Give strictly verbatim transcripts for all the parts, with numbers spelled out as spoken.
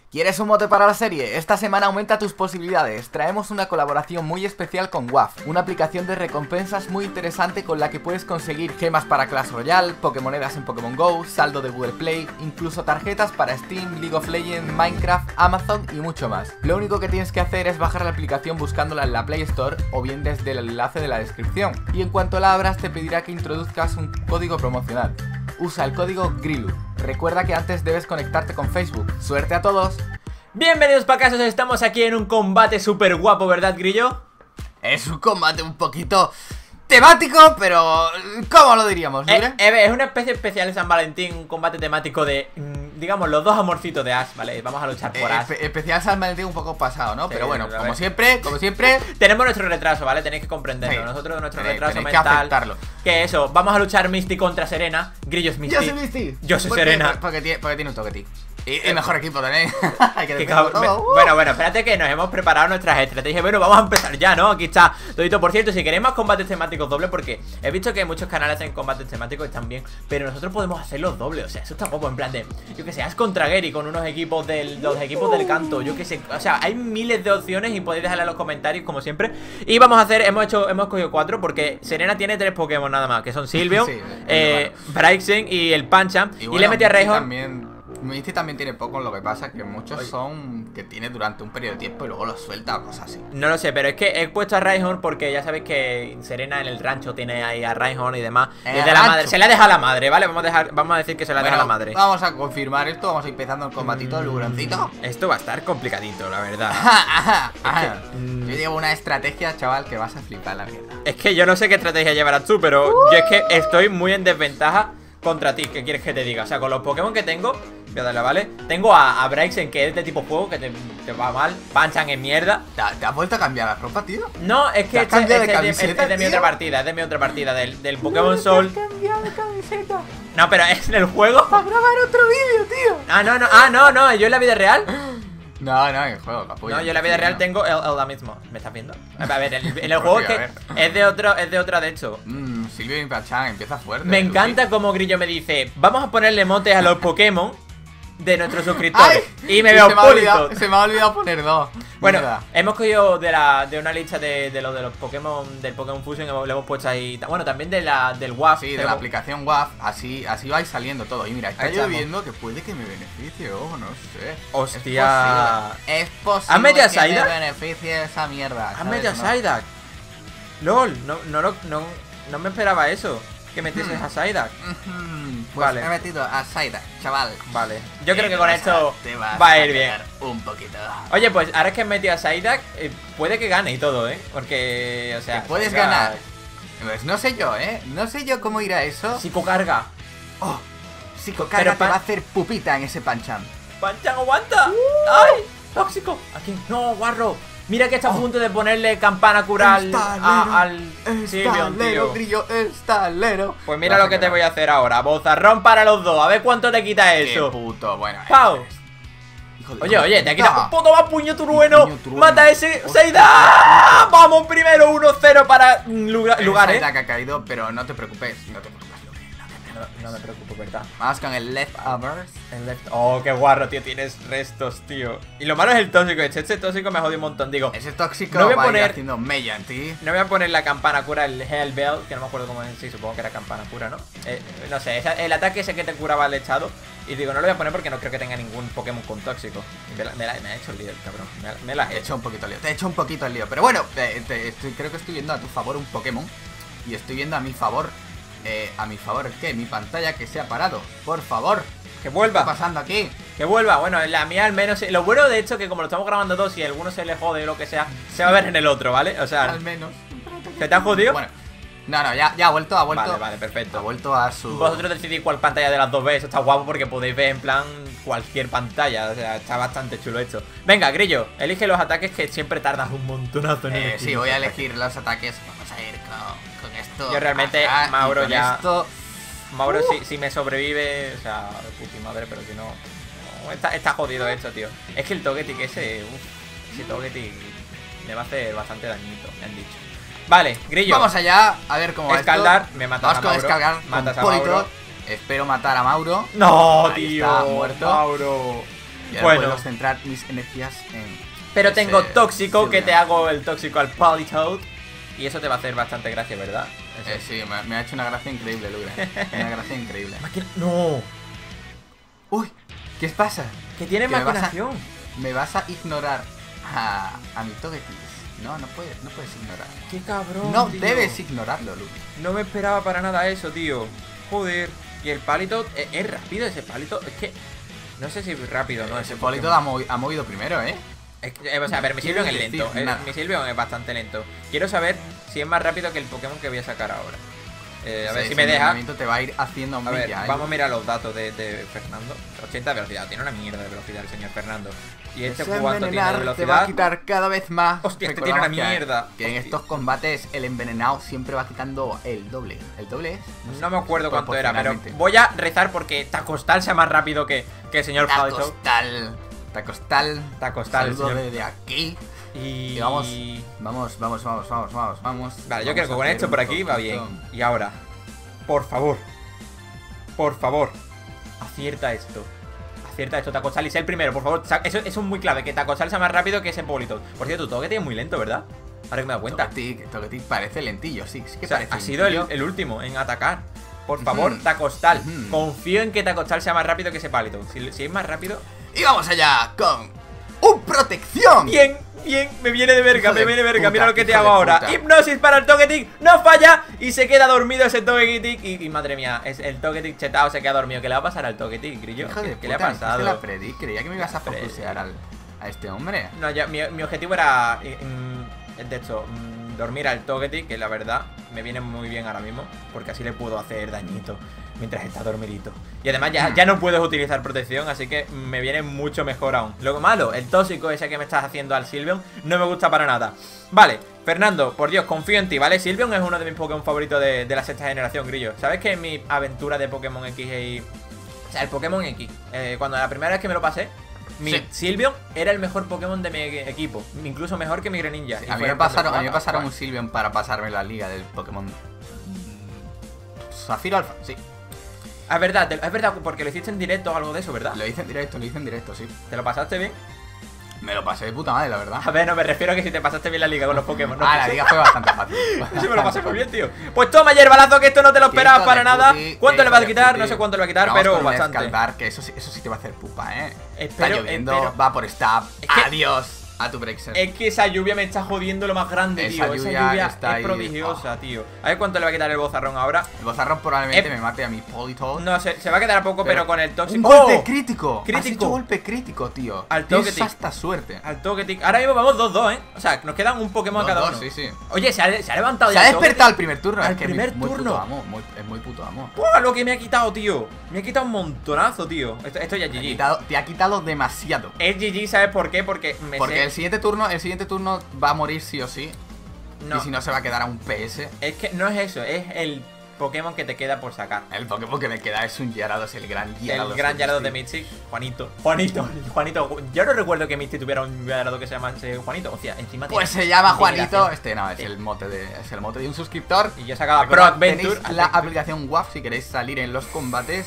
¿Quieres un mote para la serie? Esta semana aumenta tus posibilidades. Traemos una colaboración muy especial con W A F, una aplicación de recompensas muy interesante con la que puedes conseguir gemas para Clash Royale, Pokémonedas en Pokémon Go, saldo de Google Play, incluso tarjetas para Steam, League of Legends, Minecraft, Amazon y mucho más. Lo único que tienes que hacer es bajar la aplicación buscándola en la Play Store o bien desde el enlace de la descripción. Y en cuanto la abras te pedirá que introduzcas un código promocional. Usa el código GRILU. Recuerda que antes debes conectarte con Facebook. ¡Suerte a todos! Bienvenidos pacasos, estamos aquí en un combate súper guapo, ¿verdad, Grillo? Es un combate un poquito temático, pero ¿cómo lo diríamos, eh, eh, Es una especie especial de San Valentín, un combate temático de, digamos, los dos amorcitos de Ash, ¿vale? Vamos a luchar por eh, Ash. espe Especial San Valentín un poco pasado, ¿no? Sí, pero bueno, como siempre, como siempre tenemos nuestro retraso, ¿vale? Tenéis que comprenderlo, sí. nosotros nuestro tenéis, retraso tenéis mental que aceptarlo. Que eso, vamos a luchar Misty contra Serena. Grillo es Misty. Yo soy Misty. Yo soy ¿Por Serena. Porque, porque, tiene, porque tiene un toque, tío. Y el mejor equipo también. Hay que todo. Uh. Bueno, bueno, espérate que nos hemos preparado nuestras estrategias. Bueno, vamos a empezar ya, ¿no? Aquí está todito. Por cierto, si queréis más combates temáticos dobles, porque he visto que muchos canales hacen combates temáticos y están bien, pero nosotros podemos hacerlos dobles. O sea, eso está guapo, en plan de, yo que sé, Ash contra Gary con unos equipos del, los equipos del canto. Yo que sé, o sea, hay miles de opciones y podéis dejarla en los comentarios, como siempre. Y vamos a hacer, hemos hecho, hemos cogido cuatro, porque Serena tiene tres Pokémon nada más, que son Sylveon, sí, eh, Braixen y el Pancham. Y, bueno, y le metí a Rhyhorn. Misty también tiene poco, lo que pasa que muchos son que tiene durante un periodo de tiempo y luego los suelta o cosas así. No lo sé, pero es que he puesto a Rhyhorn porque ya sabéis que Serena en el rancho tiene ahí a Rhyhorn y demás. Y de la madre, se la deja a la madre, ¿vale? Vamos a dejar, vamos a decir que se la bueno, deja a la madre. Vamos a confirmar esto, vamos a ir empezando el combatito del lugroncito. Esto va a estar complicadito, la verdad. Ajá, ajá. Es que, mm, yo llevo una estrategia, chaval, que vas a flipar la mierda. Es que yo no sé qué estrategia llevarás tú, pero uh. yo es que estoy muy en desventaja contra ti. ¿Qué quieres que te diga? O sea, con los Pokémon que tengo, voy a darle, ¿vale? Tengo a, a Braixen, que es de tipo fuego, que te, te va mal. Panchan en mierda. ¿Te, ¿Te has vuelto a cambiar la ropa, tío? No, es que este, es, de, es, camiseta, es, es de mi otra partida, es de mi otra partida, del, del Pokémon Sol. ¿Te has cambiado de camiseta? No, pero es en el juego. Para grabar otro vídeo, tío. Ah, no, no, ah, no, no, yo en la vida real. No, no, en el juego, capullo. No, yo en la vida real tengo el, el, la mismo. ¿Me estás viendo? A ver, el, en el juego es que es de otro, es de otra, de hecho. Mmm, Sylveon y Pancham, empieza fuerte. Me encanta como Grillo me dice, vamos a ponerle motes a los Pokémon de nuestros suscriptores. Ay, y me veo público. Se me ha olvidado poner dos. Bueno, mierda. Hemos cogido de la de una lista de, de los de los Pokémon, del Pokémon Fusion, hemos, le hemos puesto ahí. Bueno, también de la del W A F. Sí, de la aplicación W A F, así, así vais saliendo todo. Y mira, está lloviendo que puede que me beneficie, oh, no sé. Hostia. Es posible, es posible ¿Has metido a que Psyduck? me beneficie esa mierda. ¿Has metido a Psyduck? LOL, no, no, no, no, no me esperaba eso. Que metieses hmm. a Psyduck. Mm-hmm. Pues vale. He metido a Psyduck, chaval. Vale. Yo creo que con esto te vas va a ir bien. Un poquito. Oye, pues ahora que he metido a Psyduck, eh, puede que gane y todo, ¿eh? Porque, o sea. ¿Que puedes Psyduck... ganar? Pues no sé yo, ¿eh? No sé yo cómo irá eso. Psicocarga. Oh, Psicocarga te va a hacer pupita en ese Pancham. ¡Pancham, aguanta! Uh. ¡Ay! ¡Tóxico! Aquí. No, guarro. Mira que está a punto de ponerle campana cural a, al Sylveon, tío. Grillo, estalero. Pues mira lo que te voy a hacer ahora. Bozarrón para los dos. A ver cuánto te quita eso. Qué puto, bueno. ¡Pau! Oye, oye, te quita un puto más puño turueno. Mata a ese Seida. Vamos primero, uno cero para lugar, lugar eh. Seida que ha caído, pero no te preocupes. No te preocupes. No, no me preocupo, ¿verdad? Vamos con el leftovers. El left... Oh, qué guarro, tío. Tienes restos, tío. Y lo malo es el tóxico. Este, este tóxico me jodido un montón. Digo, ese tóxico no voy a va poner... a ir haciendo mella en ti. No voy a poner la campana cura, el Hell Bell, que no me acuerdo cómo es. Sí, supongo que era campana cura, ¿no? Eh, no sé, esa, el ataque ese que te curaba el echado. Y digo, no lo voy a poner porque no creo que tenga ningún Pokémon con tóxico. Me, la, me, la, me ha hecho el lío, cabrón. Me, la, me la he hecho. hecho un poquito el lío. Te he hecho un poquito el lío. Pero bueno, te, te, estoy, creo que estoy viendo a tu favor un Pokémon. Y estoy viendo a mi favor. Eh, a mi favor, ¿qué? Mi pantalla que se ha parado. Por favor. Que vuelva. ¿Qué está pasando aquí? Que vuelva. Bueno, la mía al menos. Lo bueno de hecho que como lo estamos grabando dos y alguno se le jode o lo que sea, se va a ver en el otro, ¿vale? O sea. Al menos. ¿Se te ha jodido? Bueno. No, no, ya, ya ha vuelto, ha vuelto. Vale, vale, perfecto. Ha vuelto a su... Vosotros decidís cuál pantalla de las dos veis. Eso está guapo porque podéis ver en plan cualquier pantalla. O sea, está bastante chulo esto. Venga, Grillo, elige los ataques que siempre tardas un montonazo en eh, Sí, voy a elegir los ataques. Vamos a ir con, con esto. Yo realmente, acá, Mauro ya... Esto... Mauro, uh. si, si me sobrevive, o sea, de puta madre, pero si no... no está, está jodido esto, tío. Es que el Togetic ese... Uf, ese Togetic me va a hacer bastante dañito, me han dicho. Vale, Grillo. Vamos allá, a ver cómo va Escaldar, esto. me matas a Mauro. Vamos con Escaldar, matas con a Mauro. Espero matar a Mauro. No, Ahí tío. está, muerto. Mauro. Y ahora Bueno. puedo centrar mis energías en... Pero tengo ese tóxico, que Sylveon. te hago el tóxico al Politoed. Y eso te va a hacer bastante gracia, ¿verdad? Eso. Eh, sí, me, me ha hecho una gracia increíble, Lure. Una gracia increíble. Maqui- No, Uy, ¿qué pasa? que tiene Que me vas a- maquinación. ¿Me vas a ignorar a, a mi Togetic? No, no puedes, no puedes ignorar. Qué cabrón. No tío. debes ignorarlo, Lure. No me esperaba para nada eso, tío. Joder. Y el Politoed es, es rápido ese Politoed. Es que no sé si es rápido o no. Ese ese Polito Pokémon. ha, movi- ha movido primero, ¿eh? Es que, eh, o sea, a ver, mi ¿Qué Sylveon es quieres lento. decir? eh, Nada. mi Sylveon es bastante lento. Quiero saber si es más rápido que el Pokémon que voy a sacar ahora. Eh, a ver Sí, si ese me deja. entrenamiento te va a ir haciendo A ver, milla, ¿eh? vamos a mirar los datos de, de Fernando. ochenta de velocidad. Tiene una mierda de velocidad el señor Fernando. ¿Y este Ese cuánto tiene de envenenar te va a velocidad? quitar cada vez más. Hostia, este tiene una Recordamos que- mierda. Que en Hostia. estos combates el envenenado siempre va quitando el doble. ¿El doble es? sé, No me acuerdo cuánto era, pero proporcionalmente. voy a rezar porque Tacostal sea más rápido que, que el señor Politoed. Tacostal. Tacostal. Tacostal, Saludo señor. desde aquí. Y... Y vamos, vamos, vamos, vamos, vamos, vamos, vamos. Vale, yo Vamos creo que a con hacer esto un por aquí va poquito. bien. Y ahora, por favor, por favor, acierta esto. Acierta esto, Tacostal y sé el primero, por favor. Sa- Eso, eso es muy clave, que Tacostal sea más rápido que ese Politoed. Por cierto, tu Togetic es muy lento, ¿verdad? Ahora que me he dado cuenta. Togetic, Togetic parece lentillo, sí, sí que O sea, parece ha sido el, lentillo. el último en atacar. Por favor, Ujú. Tacostal. Ujú. Confío en que Tacostal sea más rápido que ese Politoed. Si, si es más rápido... Y vamos allá con ¡un protección! Bien, bien, me viene de verga, Hijo me de viene de verga. puta, Mira lo que te hijo hago de ahora. puta. Hipnosis para el Togetic, no falla y se queda dormido ese Togetic. Y, y madre mía, es el Togetic chetado se queda dormido. ¿Qué le va a pasar al Togetic, Grillo? Hijo de ¿Qué, puta, qué le ha me hiciste pasado? la predi, creía que me ibas a Predi. focusear al, a este hombre. No, ya, mi, mi objetivo era, mm, de hecho, mm, dormir al Togetic, que la verdad me viene muy bien ahora mismo, porque así le puedo hacer dañito mientras está dormidito. Y además ya, ya no puedes utilizar protección, así que me viene mucho mejor aún. Lo malo, el tóxico ese que me estás haciendo al Sylveon, no me gusta para nada. Vale, Fernando, por Dios, confío en ti, ¿vale? Sylveon es uno de mis Pokémon favoritos de, de la sexta generación, Grillo. ¿Sabes que en mi aventura de Pokémon X y... O sea, el Pokémon X, eh, cuando la primera vez que me lo pasé, mi Sí. Sylveon era el mejor Pokémon de mi e- equipo, incluso mejor que mi Greninja. Y A mí fue me el pasaron, a Pokémon mí me pasaron un actual. Sylveon para pasarme la liga del Pokémon Zafiro Alfa, sí. Ah, es verdad, te- es verdad, porque lo hiciste en directo o algo de eso, ¿verdad? Lo hice en directo, lo hice en directo, sí. ¿Te lo pasaste bien? Me lo pasé de puta madre, la verdad. A ver, no, me refiero a que si te pasaste bien la liga con los Pokémon. No, Ah, la liga fue bastante fácil. Sí, me lo pasé muy bien, tío. Pues toma, hierbalazo, que esto no te lo esperabas Hijo para de nada. puti, ¿Cuánto qué le vas a hijo de quitar? puti. No sé cuánto le va a quitar, Vamos pero con un bastante. Escaldar, que eso sí, eso sí te va a hacer pupa, eh. Está Espero- lloviendo, espero- va por stab. Es que- Adiós a tu Brexit. Es que esa lluvia me está jodiendo lo más grande, Esa tío. lluvia Esa lluvia está es ahí. prodigiosa, tío. A ver cuánto le va a quitar el bozarrón ahora. El bozarrón probablemente Eh, me mate a mi Politoed. No, se, se va a quedar a poco, pero, con el tóxico. ¡Un golpe ¡Oh! crítico! Has Crítico. hecho golpe crítico, tío. Al Tienes Togetic. hasta suerte. Al Togetic. Ahora mismo vamos dos dos, ¿eh? O sea, nos quedan un Pokémon Dos, cada dos, uno. sí, sí. Oye, se ha, se ha levantado Se ya ha el despertado Togetic. el primer turno. Al es que primer muy turno. puto amo. Muy, es muy puto amo. ¡Buah! Lo que me ha quitado, tío. Me ha quitado un montonazo, tío. Esto, esto ya es Te ha G G. quitado- te ha quitado demasiado. Es G G, ¿sabes por qué? Porque me Porque sé... el siguiente turno, el siguiente turno va a morir sí o sí. No, Y si no se va a quedar a un P S. es que no es eso. Es el Pokémon que te queda por sacar. El Pokémon que me queda es un Gyarados, el gran Gyarados. El gran de Gyarados de Misty. Misty. Juanito. Juanito. Juanito. Yo no recuerdo que Misty tuviera un Gyarados que se llamase Juanito. O sea, encima tiene Pues se llama Juanito. integración. Este no, es Sí. el mote de, es el mote de un suscriptor. Y yo sacaba Pro Recordad, Adventure. tenéis la aplicación W A F si queréis salir en los combates.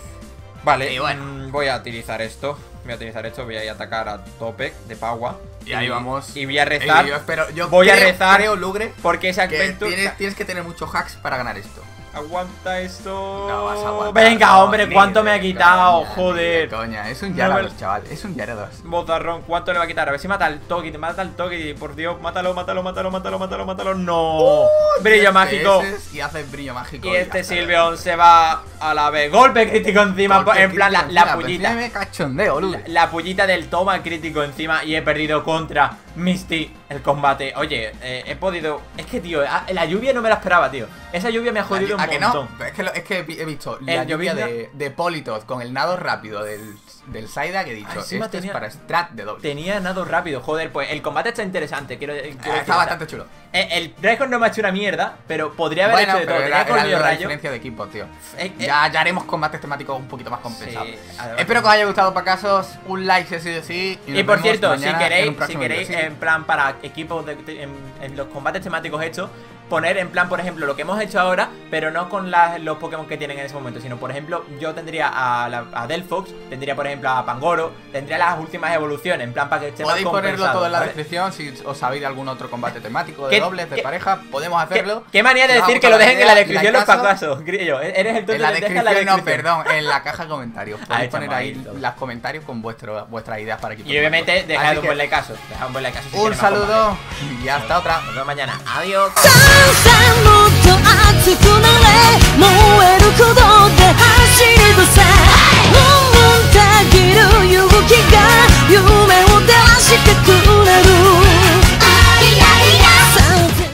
Vale, Y bueno. mm, voy a utilizar esto. Voy a utilizar esto. Voy a ir a atacar a tope de Pagua. Y ahí vamos. Y voy a rezar. Eh, yo espero, yo Voy a creo- rezar. Creo, Lugre, Porque ese que Adventure. tienes, tienes que tener muchos hacks para ganar esto. Aguanta esto. No vas a aguantar. Venga, no, hombre, ni ¿cuánto de me ha quitado? coña, Joder. ni de Coña, es un No Gyarados, me- chaval. Es un Gyarados. Bozarrón, ¿cuánto le va a quitar? A ver si mata al Toki, te mata al Toki, por Dios, mátalo, mátalo, mátalo, mátalo, mátalo, mátalo. No. Brillo diez mágico. P S Y hace brillo mágico. Y este ya está. Sylveon se va a la vez. Golpe crítico encima, Golpe en plan la, crítico la encima, pullita. pero encima me cachondeo, Lugre. La, la pullita del toma crítico encima y he perdido contra Misty el combate. Oye, eh, he podido... Es que, tío, ah, la lluvia no me la esperaba, tío. Esa lluvia me ha jodido ¿A un que montón. no? Es que, lo- es que he visto la El lluvia llovizna- de, de Politoed con el nado rápido del, del Saida que he dicho. Ah, encima Este tenía- es para strat de doble. Tenía nado rápido, joder, pues el combate está interesante. Quiero, quiero Ah, decir, está o sea, bastante chulo. eh, el Dragon no me ha hecho una mierda, pero podría haber Bueno, hecho de pero todo. era, Tenía era colmillo la rayo. diferencia de equipo, tío. Eh, eh, Ya, ya haremos combates temáticos un poquito más compensados. Sí, además- Espero que os haya gustado, pacasos. Un like si ha sido así. Y nos por vemos cierto, si mañana en un queréis, si próximo queréis vídeo, ¿sí? en plan para equipos de, de- en, en los combates temáticos hechos, poner en plan, por ejemplo, lo que hemos hecho ahora, pero no con las, los Pokémon que tienen en ese momento, sino, por ejemplo, yo tendría a, la, a Delphox, tendría, por ejemplo, a Pangoro, tendría las últimas evoluciones, en plan para que esté más Podéis ponerlo todo en la ¿vale? descripción. Si os sabéis de algún otro combate temático, de ¿Qué, dobles, de qué, pareja, podemos hacerlo. ¿Qué, qué manía de Llevamos decir que toda lo dejen en la idea, descripción like los caso. pacasos, Grillo? Eres el tonto En la que deja descripción, la descripción. no, perdón, en la caja de comentarios. Podéis Ahí poner estamos, ahí ahí todo. los comentarios con vuestro, vuestras ideas para equipo. Y obviamente dejad Así un que buen like caso, dejad un buen like caso si un queréis más saludo combates. y hasta otra. Nos vemos mañana. Adiós. さんさんもっと熱くなれ燃える鼓動で走る